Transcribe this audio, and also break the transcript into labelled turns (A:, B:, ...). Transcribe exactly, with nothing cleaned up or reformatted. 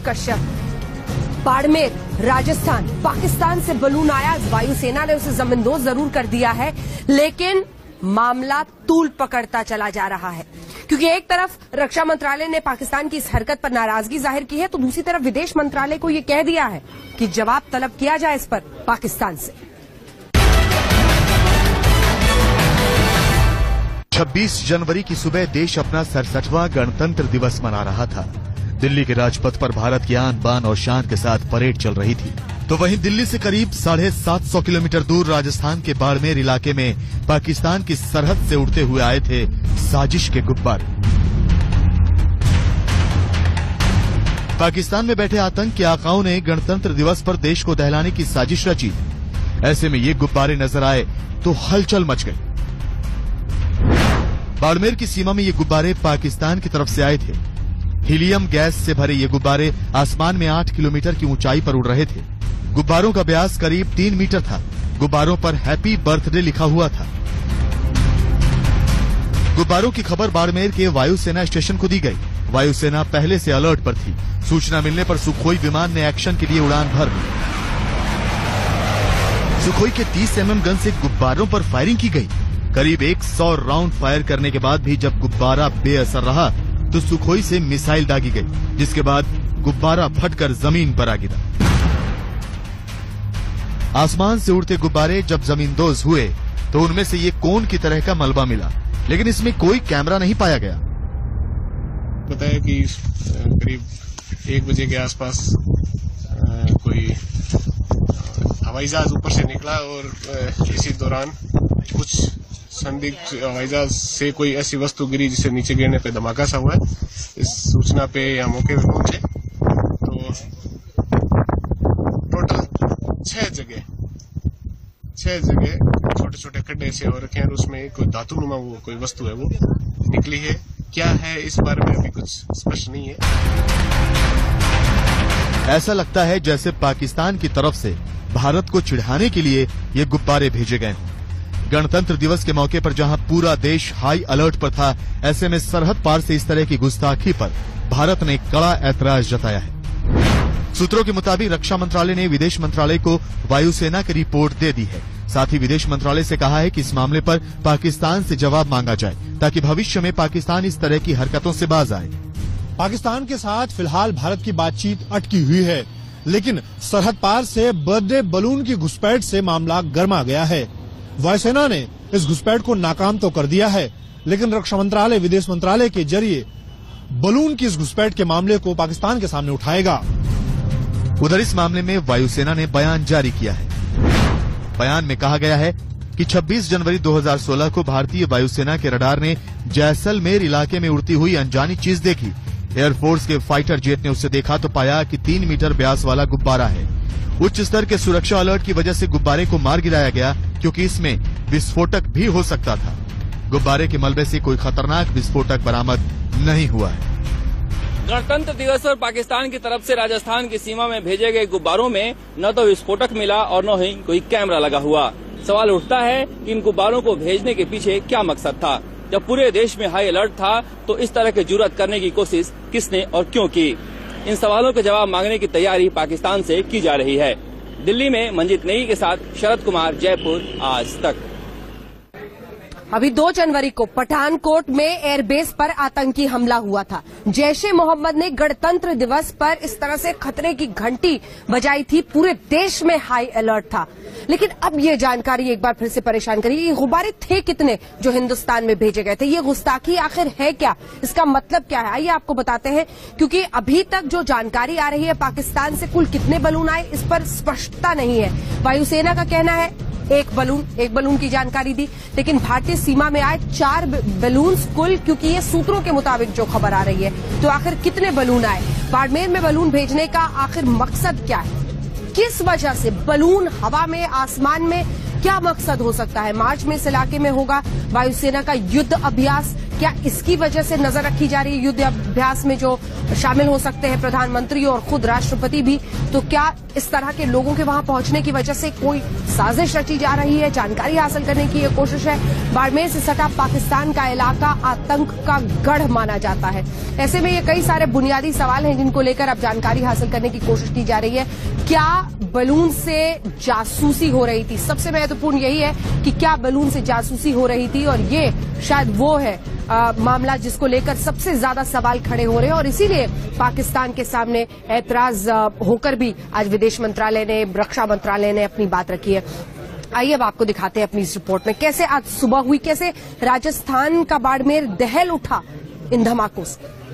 A: कश्यप। बाड़मेर, राजस्थान, पाकिस्तान से बलून आया, वायुसेना ने उसे जमींदोज जरूर कर दिया है, लेकिन मामला तूल पकड़ता चला जा रहा है, क्योंकि एक तरफ रक्षा मंत्रालय ने पाकिस्तान की इस हरकत पर नाराजगी जाहिर की है, तो दूसरी तरफ विदेश मंत्रालय को ये कह दिया है कि जवाब तलब किया जाए इस पर पाकिस्तान से।
B: छब्बीस जनवरी की सुबह देश अपना सड़सठवां गणतंत्र दिवस मना रहा था। दिल्ली के राजपथ पर भारत की आन बान और शान के साथ परेड चल रही थी, तो वहीं दिल्ली से करीब साढ़े सात सौ किलोमीटर दूर राजस्थान के बाड़मेर इलाके में पाकिस्तान की सरहद से उड़ते हुए आए थे साजिश के गुब्बारे। पाकिस्तान में बैठे आतंक के आकाओं ने गणतंत्र दिवस पर देश को दहलाने की साजिश रची। ऐसे में ये गुब्बारे नजर आए तो हलचल मच गई। बाड़मेर की सीमा में ये गुब्बारे पाकिस्तान की तरफ से आए थे। हीलियम गैस से भरे ये गुब्बारे आसमान में आठ किलोमीटर की ऊंचाई पर उड़ रहे थे। गुब्बारों का व्यास करीब तीन मीटर था। गुब्बारों पर हैप्पी बर्थडे लिखा हुआ था। गुब्बारों की खबर बाड़मेर के वायुसेना स्टेशन को दी गई। वायुसेना पहले से अलर्ट पर थी। सूचना मिलने पर सुखोई विमान ने एक्शन के लिए उड़ान भर दी। सुखोई के तीस एम एम गन से गुब्बारों पर फायरिंग की गई। करीब एक सौ राउंड फायर करने के बाद भी जब गुब्बारा बेअसर रहा तो सुखोई से मिसाइल दागी गई, जिसके बाद गुब्बारा फटकर जमीन पर आ गिरा। आसमान से उड़ते गुब्बारे जब जमींदोज हुए तो उनमें से ये कोन की तरह का मलबा मिला, लेकिन इसमें कोई कैमरा नहीं पाया गया।
C: बताया कि करीब एक बजे के आसपास कोई हवाई जहाज ऊपर से निकला और इसी दौरान कुछ संदिग्ध हवाई जहाज से कोई ऐसी वस्तु गिरी जिसे नीचे गिरने पे धमाका सा हुआ है। इस सूचना पे यहाँ मौके पे पहुंचे तो टोटल छह जगह छह जगह छोटे छोटे खड्डे से हो रखे हैं और उसमें कोई धातु नुमा वो कोई वस्तु है वो निकली है। क्या है इस बारे में अभी कुछ स्पष्ट नहीं है।
B: ऐसा लगता है जैसे पाकिस्तान की तरफ से भारत को चिढ़ाने के लिए ये गुब्बारे भेजे गए हों। गणतंत्र दिवस के मौके पर जहां पूरा देश हाई अलर्ट पर था, ऐसे में सरहद पार से इस तरह की गुस्ताखी पर भारत ने कड़ा ऐतराज जताया है। सूत्रों के मुताबिक रक्षा मंत्रालय ने विदेश मंत्रालय को वायुसेना की रिपोर्ट दे दी है। साथ ही विदेश मंत्रालय से कहा है कि इस मामले पर पाकिस्तान से जवाब मांगा जाए, ताकि भविष्य में पाकिस्तान इस तरह की हरकतों से बाज आए।
D: पाकिस्तान के साथ फिलहाल भारत की बातचीत अटकी हुई है, लेकिन सरहद पार से बर्थडे बलून की घुसपैठ से मामला गर्मा गया है। वायुसेना ने इस घुसपैठ को नाकाम तो कर दिया है, लेकिन रक्षा मंत्रालय विदेश मंत्रालय के जरिए बलून की इस घुसपैठ के मामले को पाकिस्तान के सामने उठाएगा।
B: उधर इस मामले में वायुसेना ने बयान जारी किया है। बयान में कहा गया है कि छब्बीस जनवरी दो हज़ार सोलह को भारतीय वायुसेना के रडार ने जैसलमेर इलाके में उड़ती हुई अनजानी चीज देखी। एयरफोर्स के फाइटर जेट ने उसे देखा तो पाया कि तीन मीटर व्यास वाला गुब्बारा है। उच्च स्तर के सुरक्षा अलर्ट की वजह से गुब्बारे को मार गिराया गया, क्योंकि इसमें विस्फोटक भी हो सकता था। गुब्बारे के मलबे से कोई खतरनाक विस्फोटक बरामद नहीं हुआ है।
E: गणतंत्र दिवस पर पाकिस्तान की तरफ से राजस्थान की सीमा में भेजे गए गुब्बारों में न तो विस्फोटक मिला और न ही कोई कैमरा लगा हुआ। सवाल उठता है कि इन गुब्बारों को भेजने के पीछे क्या मकसद था। जब पूरे देश में हाई अलर्ट था तो इस तरह की जुर्रत करने की कोशिश किसने और क्यों की। इन सवालों के जवाब मांगने की तैयारी पाकिस्तान से की जा रही है। दिल्ली में मंजीत नई के साथ शरद कुमार, जयपुर, आज तक।
A: अभी दो जनवरी को पठानकोट में एयरबेस पर आतंकी हमला हुआ था। जैश ए मोहम्मद ने गणतंत्र दिवस पर इस तरह से खतरे की घंटी बजाई थी। पूरे देश में हाई अलर्ट था। लेकिन अब ये जानकारी एक बार फिर से परेशान करी। ये गुब्बारे थे कितने जो हिंदुस्तान में भेजे गए थे? ये गुस्ताखी आखिर है क्या? इसका मतलब क्या है? आइए आपको बताते हैं, क्योंकि अभी तक जो जानकारी आ रही है पाकिस्तान से कुल कितने बलून आए इस पर स्पष्टता नहीं है। वायुसेना का कहना है एक बलून एक बलून की जानकारी दी, लेकिन भारतीय सीमा में आए चार बलून कुल, क्योंकि ये सूत्रों के मुताबिक जो खबर आ रही है। तो आखिर कितने बलून आए? बाड़मेर में बलून भेजने का आखिर मकसद क्या है? किस वजह से बलून हवा में, आसमान में, क्या मकसद हो सकता है? मार्च में इस इलाके में होगा वायुसेना का युद्ध अभ्यास, क्या इसकी वजह से नजर रखी जा रही है युद्ध अभ्यास में जो शामिल हो सकते हैं प्रधानमंत्री और खुद राष्ट्रपति भी? तो क्या इस तरह के लोगों के वहां पहुंचने की वजह से कोई साजिश रची जा रही है, जानकारी हासिल करने की ये कोशिश है? बाड़मेर से सटा पाकिस्तान का इलाका आतंक का गढ़ माना जाता है। ऐसे में ये कई सारे बुनियादी सवाल हैं जिनको लेकर अब जानकारी हासिल करने की कोशिश की जा रही है। क्या बलून से जासूसी हो रही थी? सबसे महत्वपूर्ण यही है कि क्या बलून से जासूसी हो रही थी, और ये शायद वो है आ, मामला जिसको लेकर सबसे ज्यादा सवाल खड़े हो रहे हैं, और इसीलिए पाकिस्तान के सामने ऐतराज होकर भी आज विदेश मंत्रालय ने, रक्षा मंत्रालय ने अपनी बात रखी है। आइए अब आपको दिखाते हैं अपनी इस रिपोर्ट में कैसे आज सुबह हुई, कैसे राजस्थान का बाड़मेर दहल उठा इन धमाकों से।